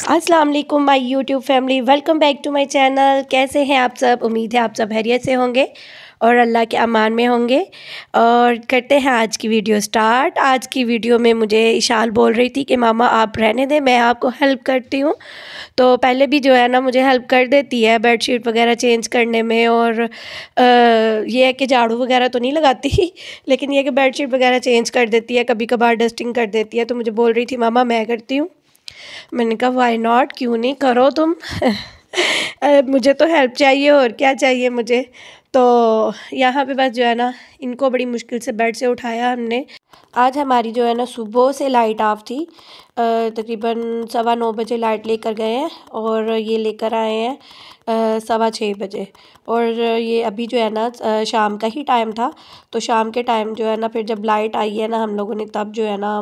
अस्सलाम वालेकुम my YouTube family, welcome back to my channel. कैसे हैं आप सब? उम्मीद है आप सब खैरियत से होंगे और अल्लाह के अमान में होंगे। और करते हैं आज की वीडियो स्टार्ट। आज की वीडियो में मुझे इशाल बोल रही थी कि मामा आप रहने दें, मैं आपको हेल्प करती हूँ। तो पहले भी जो है ना मुझे हेल्प कर देती है बेडशीट वगैरह चेंज करने में, और ये है कि झाड़ू वगैरह तो नहीं लगाती लेकिन ये है कि बेडशीट वगैरह चेंज कर देती है, कभी कभार डस्टिंग कर देती है। तो मुझे बोल रही थी मामा मैं करती हूँ। मैंने कहा वाई नॉट, क्यों नहीं, करो तुम मुझे तो हेल्प चाहिए और क्या चाहिए मुझे। तो यहाँ पे बस जो है ना इनको बड़ी मुश्किल से बेड से उठाया हमने। आज हमारी जो है ना सुबह से लाइट ऑफ थी, तकरीबन 9:15 बजे लाइट लेकर गए हैं और ये लेकर आए हैं 6:15 बजे। और ये अभी जो है ना शाम का ही टाइम था। तो शाम के टाइम जो है ना फिर जब लाइट आई है ना हम लोगों ने, तब जो है ना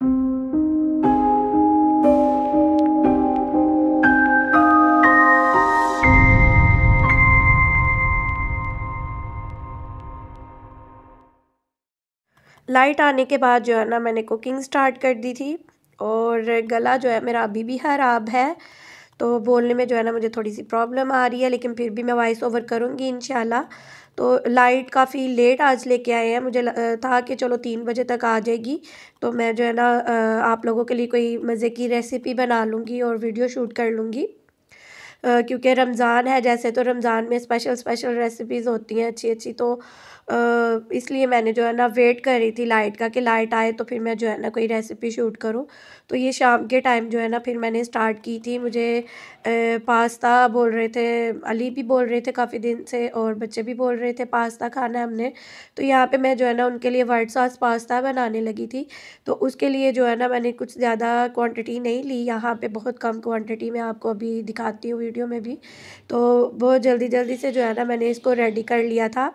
लाइट आने के बाद जो है ना मैंने कुकिंग स्टार्ट कर दी थी। और गला जो है मेरा अभी भी ख़राब है, तो बोलने में जो है ना मुझे थोड़ी सी प्रॉब्लम आ रही है, लेकिन फिर भी मैं वॉइस ओवर करूँगी इंशाल्लाह। तो लाइट काफ़ी लेट आज लेके आए हैं। मुझे था कि चलो 3 बजे तक आ जाएगी, तो मैं जो है ना आप लोगों के लिए कोई मज़े की रेसिपी बना लूँगी और वीडियो शूट कर लूँगी। क्योंकि रमज़ान है, जैसे तो रमज़ान में स्पेशल स्पेशल रेसिपीज़ होती हैं अच्छी अच्छी। तो इसलिए मैंने जो है ना वेट कर रही थी लाइट का, कि लाइट आए तो फिर मैं जो है ना कोई रेसिपी शूट करूं। तो ये शाम के टाइम जो है ना फिर मैंने स्टार्ट की थी। मुझे पास्ता बोल रहे थे, अली भी बोल रहे थे काफ़ी दिन से, और बच्चे भी बोल रहे थे पास्ता खाना है हमने। तो यहाँ पे मैं जो है ना उनके लिए वाइट सॉस पास्ता बनाने लगी थी। तो उसके लिए जो है ना मैंने कुछ ज़्यादा क्वांटिटी नहीं ली, यहाँ पे बहुत कम क्वांटिटी में आपको अभी दिखाती हूँ वीडियो में भी। तो बहुत जल्दी जल्दी से जो है ना मैंने इसको रेडी कर लिया था।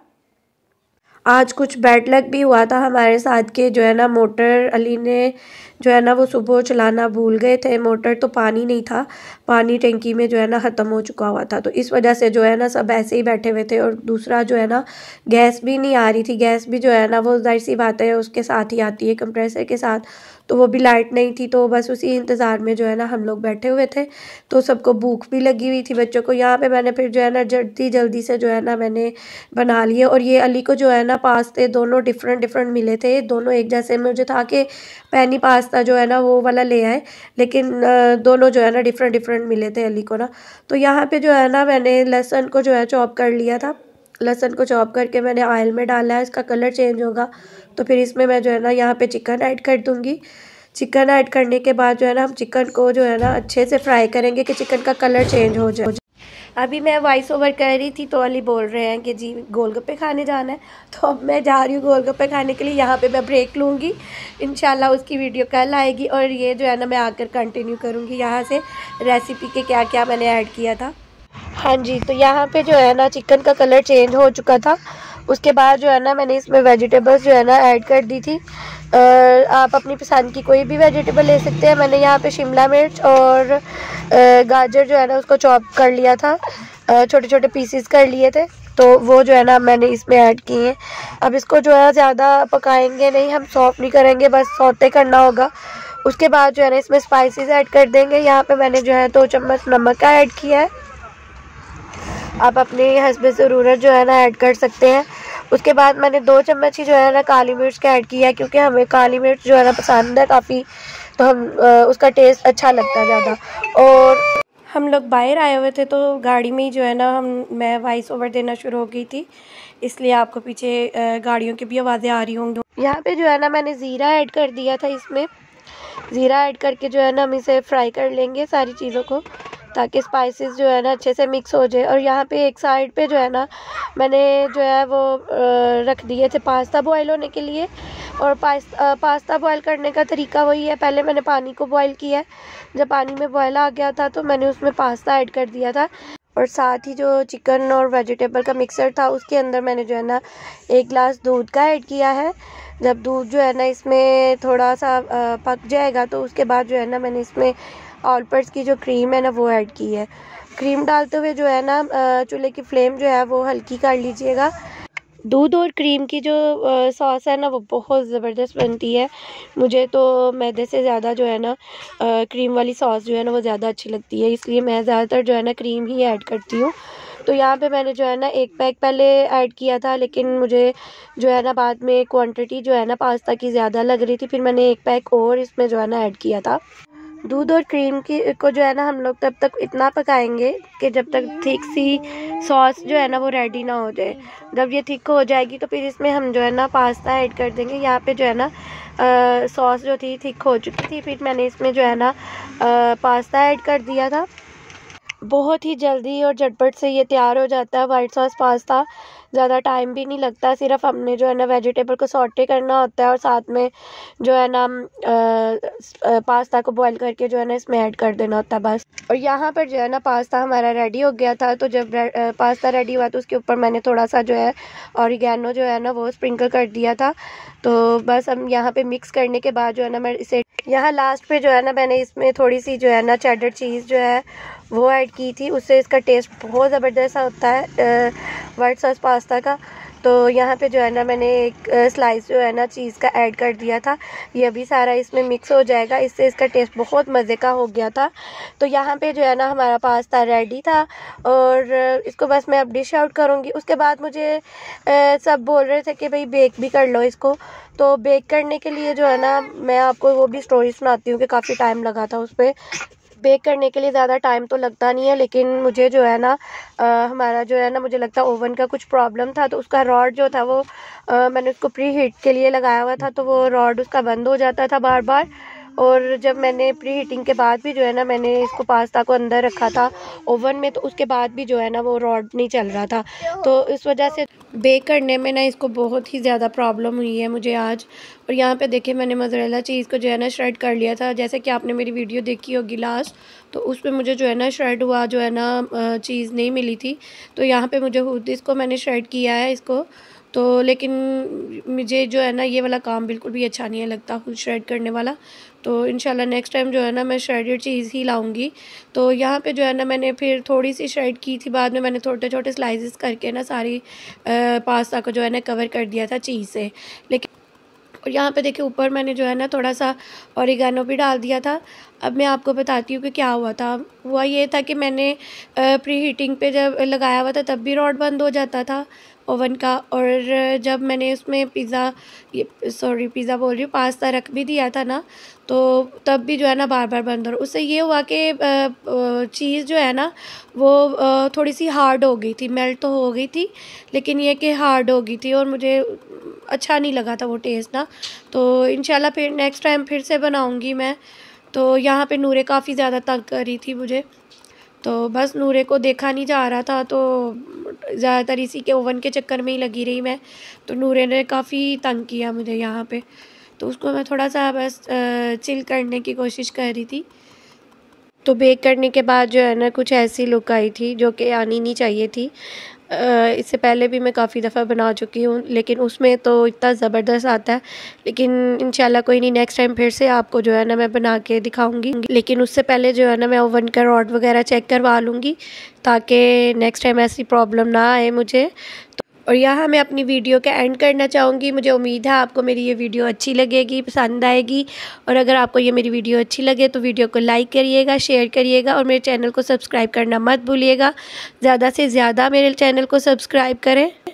आज कुछ बैड लक भी हुआ था हमारे साथ के जो है ना मोटर अली ने जो है ना वो सुबह चलाना भूल गए थे मोटर, तो पानी नहीं था, पानी टंकी में जो है ना ख़त्म हो चुका हुआ था। तो इस वजह से जो है ना सब ऐसे ही बैठे हुए थे। और दूसरा जो है ना गैस भी नहीं आ रही थी। गैस भी जो है ना वो जाहिर सी बात है उसके साथ ही आती है कंप्रेसर के साथ, तो वो भी लाइट नहीं थी। तो बस उसी इंतज़ार में जो है ना हम लोग बैठे हुए थे। तो सबको भूख भी लगी हुई थी बच्चों को। यहाँ पे मैंने फिर जो है ना जल्दी जल्दी से जो है ना मैंने बना लिए। और ये अली को जो है ना पास्ते दोनों डिफरेंट डिफरेंट मिले थे, दोनों एक जैसे। मुझे था कि पैनी पास्ता जो है ना वो वाला ले आए, लेकिन दोनों जो है ना डिफरेंट डिफरेंट मिले थे अली को ना। तो यहाँ पे जो है ना मैंने लहसुन को जो है चॉप कर लिया था। लहसुन को चॉप करके मैंने ऑयल में डाला है, इसका कलर चेंज होगा। तो फिर इसमें मैं जो है ना यहाँ पे चिकन ऐड कर दूँगी। चिकन ऐड करने के बाद जो है ना हम चिकन को जो है ना अच्छे से फ्राई करेंगे कि चिकन का कलर चेंज हो जाए। अभी मैं वॉइस ओवर कर रही थी तो अली बोल रहे हैं कि जी गोलगप्पे खाने जाना है। तो अब मैं जा रही हूँ गोलगप्पे खाने के लिए। यहाँ पे मैं ब्रेक लूँगी, इंशाल्लाह उसकी वीडियो कल आएगी। और ये जो है ना मैं आकर कंटिन्यू करूँगी यहाँ से रेसिपी के क्या क्या मैंने ऐड किया था। हाँ जी, तो यहाँ पे जो है ना चिकन का कलर चेंज हो चुका था। उसके बाद जो है ना मैंने इसमें वेजिटेबल्स जो है ना ऐड कर दी थी। आप अपनी पसंद की कोई भी वेजिटेबल ले सकते हैं। मैंने यहाँ पे शिमला मिर्च और गाजर जो है ना उसको चॉप कर लिया था, छोटे छोटे पीसेस कर लिए थे। तो वो जो है ना मैंने इसमें ऐड किए हैं। अब इसको जो है ज़्यादा पकाएंगे नहीं, हम सॉफ्ट नहीं करेंगे, बस सौते करना होगा। उसके बाद जो है ना इसमें स्पाइसेस ऐड कर देंगे। यहाँ पे मैंने जो है 2 चम्मच नमक का ऐड किया है। आप अपने हस्ब ज़रूरत जो है ना ऐड कर सकते हैं। उसके बाद मैंने 2 चम्मच ही जो है ना काली मिर्च का ऐड किया है, क्योंकि हमें काली मिर्च जो है ना पसंद है काफ़ी, तो हम उसका टेस्ट अच्छा लगता है ज़्यादा। और हम लोग बाहर आए हुए थे तो गाड़ी में ही जो है ना मैं वॉइस ओवर देना शुरू हो गई थी, इसलिए आपको पीछे गाड़ियों की भी आवाज़ें आ रही होंगी। यहाँ पे जो है ना मैंने ज़ीरा ऐड कर दिया था। इसमें ज़ीरा ऐड करके जो है ना हम इसे फ्राई कर लेंगे सारी चीज़ों को, ताकि स्पाइसेस जो है ना अच्छे से मिक्स हो जाए। और यहाँ पे एक साइड पे जो है ना मैंने जो है वो रख दिए थे पास्ता बॉईल होने के लिए। और पास्ता बॉईल करने का तरीका वही है, पहले मैंने पानी को बॉईल किया है। जब पानी में बॉईल आ गया था तो मैंने उसमें पास्ता ऐड कर दिया था। और साथ ही जो चिकन और वेजिटेबल का मिक्सर था उसके अंदर मैंने जो है ना 1 गिलास दूध का ऐड किया है। जब दूध जो है ना इसमें थोड़ा सा पक जाएगा तो उसके बाद जो है ना मैंने इसमें ऑल पर्स की जो क्रीम है ना वो ऐड की है। क्रीम डालते हुए जो है ना चूल्हे की फ्लेम जो है वो हल्की कर लीजिएगा। दूध और क्रीम की जो सॉस है ना वो बहुत ज़बरदस्त बनती है। मुझे तो मैदे से ज़्यादा जो है ना क्रीम वाली सॉस जो है ना वो ज़्यादा अच्छी लगती है, इसलिए मैं ज़्यादातर जो है ना क्रीम ही ऐड करती हूँ। तो यहाँ पे मैंने जो है ना 1 पैक पहले ऐड किया था, लेकिन मुझे जो है ना बाद में क्वांटिटी जो है ना पास्ता की ज़्यादा लग रही थी, फिर मैंने 1 पैक और इसमें जो है ना ऐड किया था। दूध और क्रीम की को जो है ना हम लोग तब तक इतना पकाएंगे कि जब तक थिक सी सॉस जो है ना वो रेडी ना हो जाए। जब ये थिक हो जाएगी तो फिर इसमें हम जो है ना पास्ता ऐड कर देंगे। यहाँ पे जो है ना सॉस जो थी थिक हो चुकी थी, फिर मैंने इसमें जो है ना पास्ता ऐड कर दिया था। बहुत ही जल्दी और झटपट से ये तैयार हो जाता है वाइट सॉस पास्ता। ज़्यादा टाइम भी नहीं लगता, सिर्फ हमने जो है ना वेजिटेबल को सॉटे करना होता है और साथ में जो है ना पास्ता को बॉईल करके जो है ना इसमें ऐड कर देना होता है बस। और यहाँ पर जो है ना पास्ता हमारा रेडी हो गया था। तो जब पास्ता रेडी हुआ तो उसके ऊपर मैंने थोड़ा सा जो है ऑरिगेनो जो है ना वो स्प्रिंकल कर दिया था। तो बस हम यहाँ पे मिक्स करने के बाद जो है ना मैं इसे यहाँ लास्ट पे जो है ना मैंने इसमें थोड़ी सी जो है ना चेडर चीज़ जो है वो ऐड की थी, उससे इसका टेस्ट बहुत ज़बरदस्त होता है वाइट सॉस पास्ता का। तो यहाँ पे जो है ना मैंने एक स्लाइस जो है ना चीज़ का ऐड कर दिया था। ये अभी सारा इसमें मिक्स हो जाएगा, इससे इसका टेस्ट बहुत मज़े का हो गया था। तो यहाँ पे जो है ना हमारा पास्ता रेडी था और इसको बस मैं अब डिश आउट करूँगी। उसके बाद मुझे सब बोल रहे थे कि भाई बेक भी कर लो इसको। तो बेक करने के लिए जो है ना मैं आपको वो भी स्टोरी सुनाती हूँ कि काफ़ी टाइम लगा था उस पर। बेक करने के लिए ज़्यादा टाइम तो लगता नहीं है, लेकिन मुझे जो है ना हमारा जो है ना मुझे लगता है ओवन का कुछ प्रॉब्लम था, तो उसका रॉड जो था वो मैंने उसको प्री हीट के लिए लगाया हुआ था, तो वो रॉड उसका बंद हो जाता था बार बार। और जब मैंने प्री हीटिंग के बाद भी जो है ना मैंने इसको पास्ता को अंदर रखा था ओवन में, तो उसके बाद भी जो है ना वो रॉड नहीं चल रहा था। तो इस वजह से बेक करने में ना इसको बहुत ही ज़्यादा प्रॉब्लम हुई है मुझे आज। और यहाँ पे देखिए मैंने मोज़रेला चीज़ को जो है ना श्रेड कर लिया था, जैसे कि आपने मेरी वीडियो देखी होगी लास्ट, तो उस पर मुझे जो है ना श्रेड हुआ जो है ना चीज़ नहीं मिली थी। तो यहाँ पे मुझे खुद इसको मैंने श्रेड किया है इसको। तो लेकिन मुझे जो है ना ये वाला काम बिल्कुल भी अच्छा नहीं लगता, खुद श्रेड करने वाला। तो इंशाल्लाह नेक्स्ट टाइम जो है ना मैं श्रेडेड चीज़ ही लाऊंगी। तो यहाँ पे जो है ना मैंने फिर थोड़ी सी श्रेड की थी, बाद में मैंने छोटे छोटे स्लाइसेस करके ना सारी पास्ता को जो है ना कवर कर दिया था चीज़ से। लेकिन और यहाँ पे देखिए ऊपर मैंने जो है ना थोड़ा सा ऑरिगेनो भी डाल दिया था। अब मैं आपको बताती हूँ कि क्या हुआ था। हुआ ये था कि मैंने प्री हीटिंग पे जब लगाया हुआ था तब भी रॉड बंद हो जाता था ओवन का, और जब मैंने उसमें पिज़्ज़ा बोल रही हूँ पास्ता रख भी दिया था ना, तो तब भी जो है ना बार बार बंद हो रहा। उससे ये हुआ कि चीज़ जो है ना वो थोड़ी सी हार्ड हो गई थी, मेल्ट तो हो गई थी लेकिन ये कि हार्ड हो गई थी और मुझे अच्छा नहीं लगा था वो टेस्ट ना। तो इंशाल्लाह फिर नेक्स्ट टाइम फिर से बनाऊंगी मैं। तो यहाँ पे नूरे काफ़ी ज़्यादा तंग कर रही थी मुझे, तो बस नूरे को देखा नहीं जा रहा था, तो ज़्यादातर इसी के ओवन के चक्कर में ही लगी रही मैं। तो नूरे ने काफ़ी तंग किया मुझे यहाँ पे, तो उसको मैं थोड़ा सा बस चिल करने की कोशिश कर रही थी। तो बेक करने के बाद जो है ना कुछ ऐसी लुक आई थी जो कि आनी नहीं चाहिए थी। इससे पहले भी मैं काफ़ी दफ़ा बना चुकी हूँ, लेकिन उसमें तो इतना ज़बरदस्त आता है। लेकिन इंशाल्लाह कोई नहीं, नेक्स्ट टाइम फिर से आपको जो है ना मैं बना के दिखाऊंगी। लेकिन उससे पहले जो है ना मैं ओवन का रॉड वगैरह चेक करवा लूँगी, ताकि नेक्स्ट टाइम ऐसी प्रॉब्लम ना आए मुझे। और यहाँ मैं अपनी वीडियो का एंड करना चाहूँगी। मुझे उम्मीद है आपको मेरी ये वीडियो अच्छी लगेगी, पसंद आएगी। और अगर आपको ये मेरी वीडियो अच्छी लगे तो वीडियो को लाइक करिएगा, शेयर करिएगा और मेरे चैनल को सब्सक्राइब करना मत भूलिएगा। ज़्यादा से ज़्यादा मेरे चैनल को सब्सक्राइब करें।